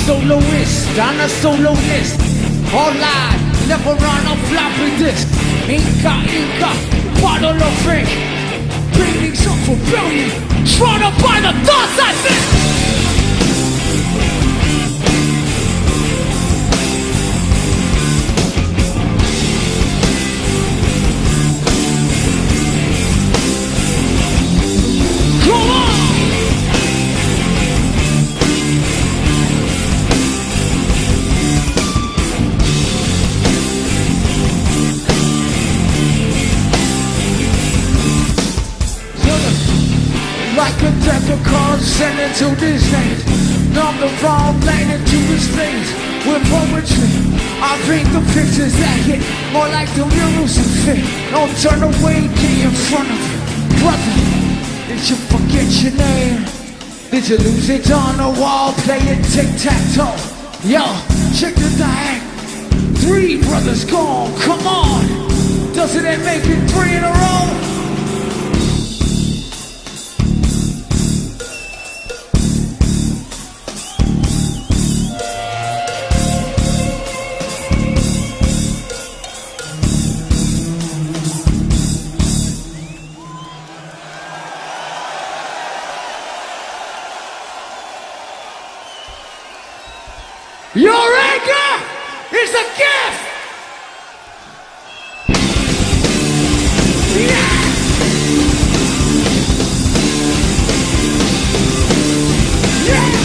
soloist on a soloist. All live, never run on floppy disk. Inca, bottle of drink. Paintings up for brilliant. Drawn up by the thoughts I think. Like a deck of cards sent into these names. Numb the wrong lane into his face. With poetry, I paint the pictures that hit more like the murals that fit. Don't turn away, get in front of you. Brother, did you forget your name? Did you lose it on the wall? Play it tic-tac-toe. Yo, check the diag. 3 brothers gone, come on. Doesn't it make it 3 in a row? Your anger is a gift! Yeah! Yeah!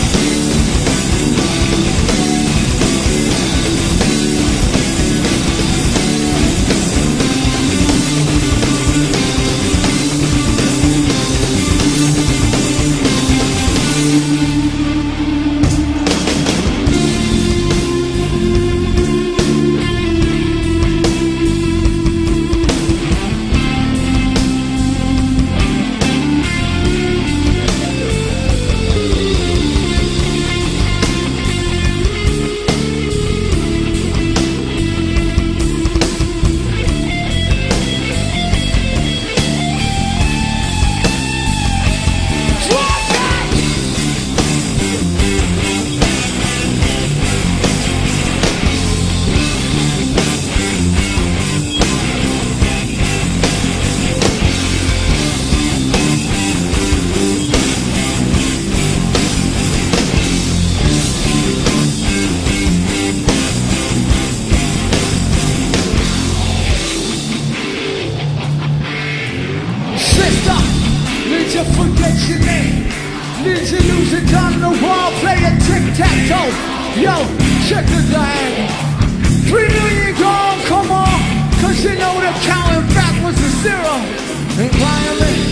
Need you forget your name. Need you lose it on the wall. Play a tic-tac-toe. Yo, check the diagram. 3 million gone, come on. Cause you know the counting back was a 0. Environment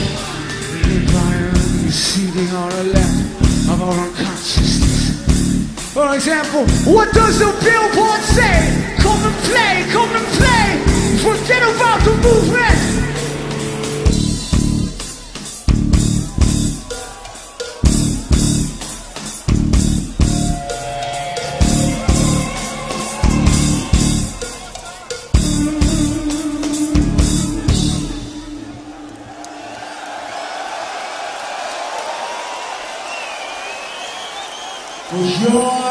receding on the left of our unconsciousness. For example, what does the billboard say? Come and play, come and play. Forget about the movement. For your